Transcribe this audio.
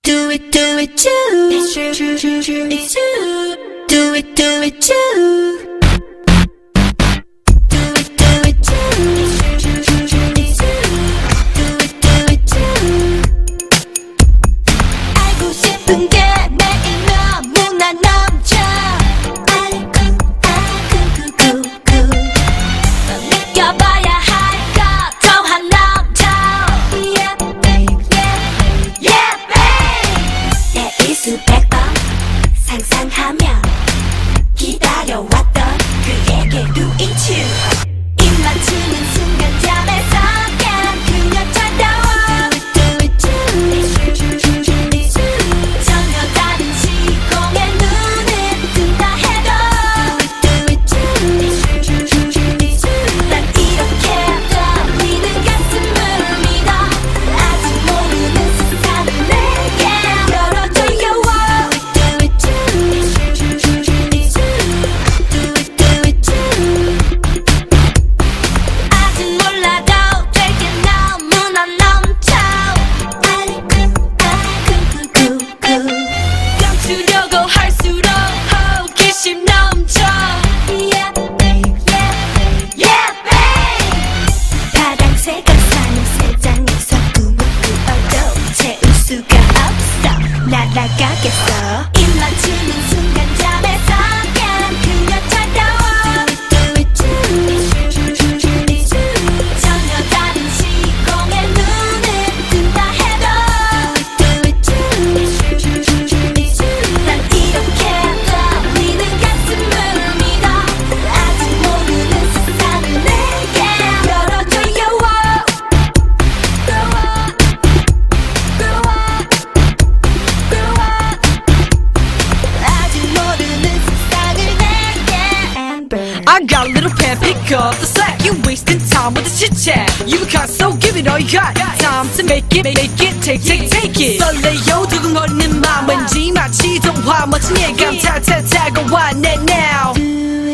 Do it, do it too. It's true, true, true, true. It's true. Do it too. Do it too. It's true, true, true, true. It's true. Do it too. 알고 싶은 게 매일 너무나 넘쳐. 넌 느껴봐야 할 것 더한 넘쳐. Yeah, babe, yeah, babe. 내 수백 번 상상하며 기다려왔던 그에게 do it too. 입 맞추는 순간 잠에서 깬 그녀처럼 do it too. It's true, true, true, it's true. 전혀 다른 시공에 눈을 뜬다 해도 do it too. It's true, true, true, it's true. 난 이렇게 떨리는 가슴을 믿어. 아직 모르는 세상을 내게 열어줘요. Do it too. It's true, true, true, it's true. Do it too. 아직 몰라도 될 게 너무나 넘쳐. 감추려고 할수록 호기심 넘쳐. Yeah, babe, yeah, babe. 파랑새가 사는 세상에서 꿈을 꾸어도 채울 수가 없어. 날아가겠어. 입 맞추는 순간 잠에서 깬 그녀처럼 do it too. It's true, true, true, it's true. 전혀 다른 시공에 눈을 뜬다 해도 do it too. It's true, true, true, true, it's true. 난 이렇게 떨리는 가슴을 믿어. 아직 모르는 세상을 내게 열어줘요. Grow up, grow up, grow up. 아직 모르는 세상을 내게 Amber. I got a little pen, pick up the slack. You wasting time with the chit chat. You got so give it all you got. Time to make it, take it. 설레요 두근거리는 맘 왠지 마치 동화 멋진 예감 탈탈 다가와 내 now.